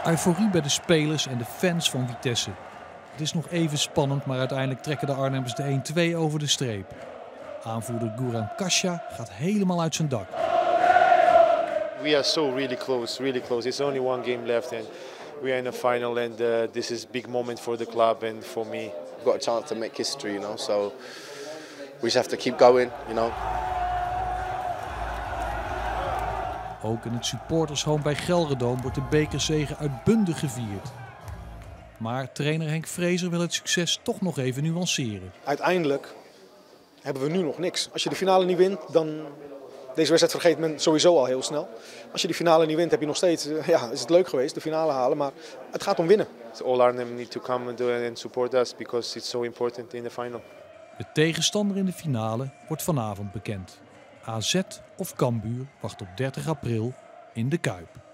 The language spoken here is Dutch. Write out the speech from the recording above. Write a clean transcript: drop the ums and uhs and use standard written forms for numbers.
Euforie bij de spelers en de fans van Vitesse. Het is nog even spannend, maar uiteindelijk trekken de Arnhemmers de 1-2 over de streep. Aanvoerder Guran Kasia gaat helemaal uit zijn dak. We are so really close, really close. It's only one game left and we are in the final and this is a big moment for the club and for me. We've got a chance to make history, you know, so we just have to keep going, you know. Ook in het supportershome bij Gelredome wordt de bekerzege uitbundig gevierd. Maar trainer Henk Vrezer wil het succes toch nog even nuanceren. Uiteindelijk hebben we nu nog niks. Als je de finale niet wint, dan... Deze wedstrijd vergeet men sowieso al heel snel. Als je de finale niet wint, heb je nog steeds... Ja, is het leuk geweest, de finale halen, maar het gaat om winnen. So all Arnhem need to come and support us because it's so important in the final. De tegenstander in de finale wordt vanavond bekend. AZ of Cambuur wacht op 30 april in de Kuip.